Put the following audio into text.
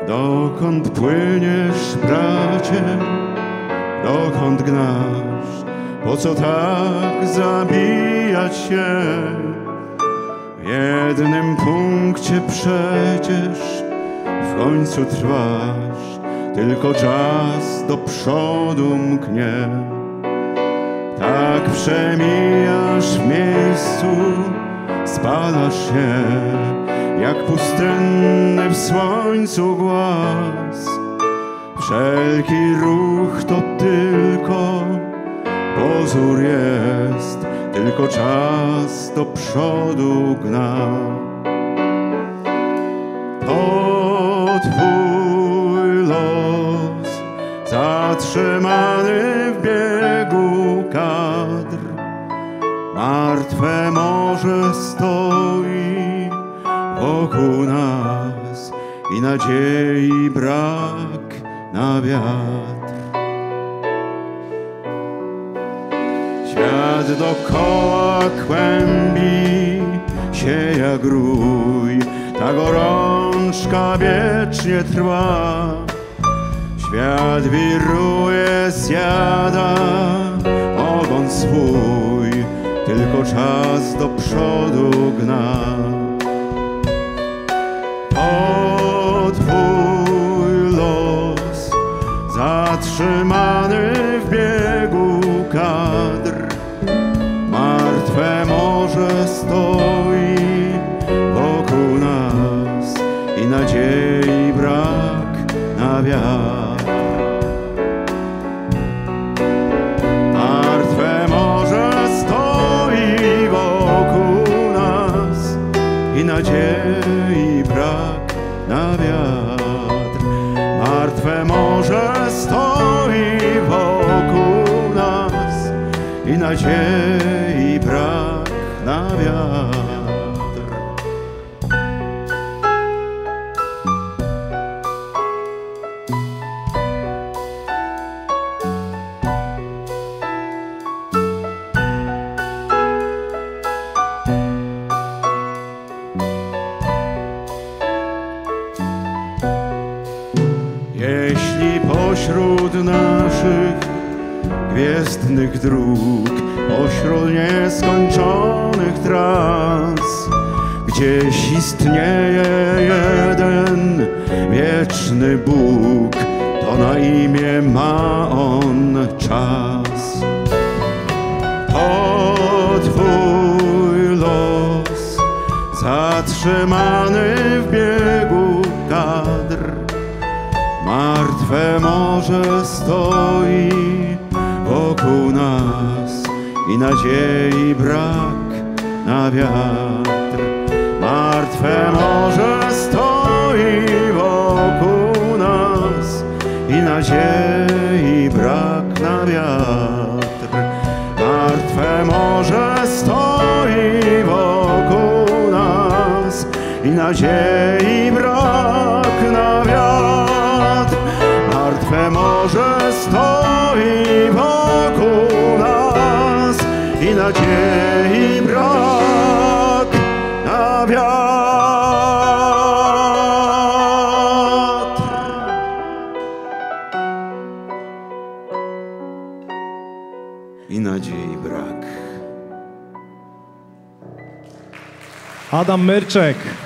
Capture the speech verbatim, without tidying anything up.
Dokąd płyniesz, bracie, dokąd gnasz? Po co tak zabijać się? W jednym punkcie przecież w końcu trwasz, tylko czas do przodu mknie. Tak przemijasz w miejscu, spalasz się, jak pustynny w słońcu głaz. Wszelki ruch to tylko pozór jest, tylko czas do przodu gna. To twój los, zatrzymany w biegu kadr. Martwe morze stoi wokół nas i nadziei brak na wiatr. Świat dokoła kłębi się jak rój, ta gorączka wiecznie trwa. Świat wiruje, zjada ogon swój, tylko czas do przodu gna. To twój los, zatrzymany w biegu kadr. Martwe morze stoi wokół nas i nadziei brak na wiatr. Martwe morze stoi wokół nas i nadziei brak na wiatr. Martwe morze stoi wokół nas i nadziei brak na wiatr. Jeśli pośród naszych gwiezdnych dróg, pośród nieskończonych tras, gdzieś istnieje jeden wieczny Bóg, to na imię ma on czas. To twój los, zatrzymany w biegu kadr. Martwe morze stoi wokół nas i nadziei brak na wiatr. Martwe morze stoi wokół nas i nadziei brak na wiatr. Martwe morze stoi wokół nas i nadziei brak na wiatr. Martwe morze stoi wokół nas i nadziei brak na wiatr. I nadziei brak. Adam Myrczek.